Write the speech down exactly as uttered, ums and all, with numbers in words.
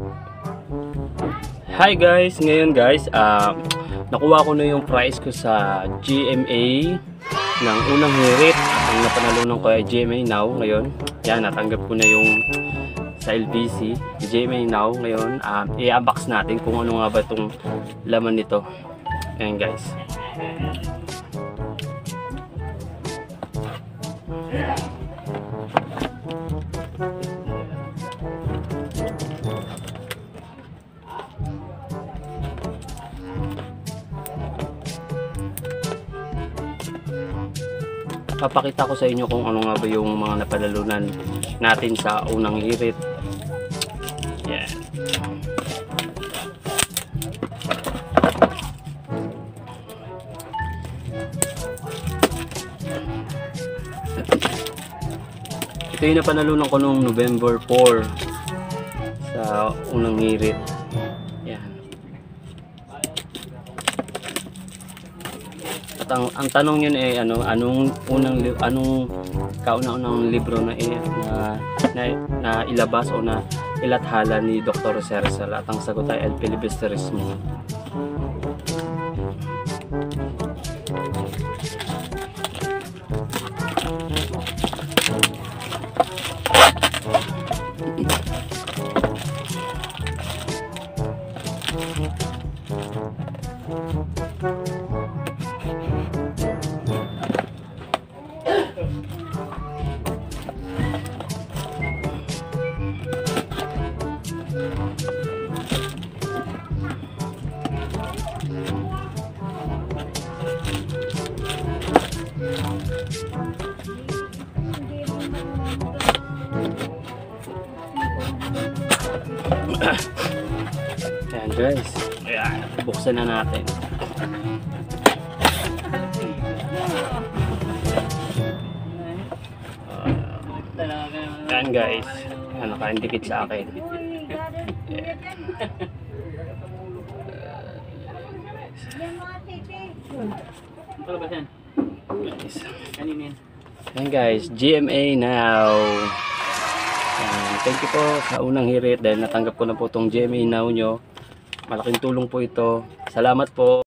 Hi guys, ngayon guys, uh, nakuha ko na yung prize ko sa G M A ng unang hirit. Ang napanalunan ko ay G M A Now ngayon. Yan, natanggap ko na yung sa L B C, G M A Now ngayon. Uh, i-unbox natin kung ano nga ba itong laman nito. Ayan guys. Papakita ko sa inyo kung ano nga ba yung mga napalalunan natin sa unang hirit. Yan. Ito yung napanalunan ko noong November four sa unang hirit. Yan. At ang, ang tanong yun eh ano anong unang anong kauna-unang libro na, eh, na, na na ilabas o na ilathala ni Doctor Cersal, at ang sagot ay El Filibusterismo. Ayan guys, ayan, buksan na natin. Uh, ayan guys, ayan, naka-indicate sa akin. Ayan. Ayan guys, G M A Now. Ayan, thank you po sa unang hirit dahil natanggap ko na po itong G M A Now nyo. Malaking tulong po ito. Salamat po.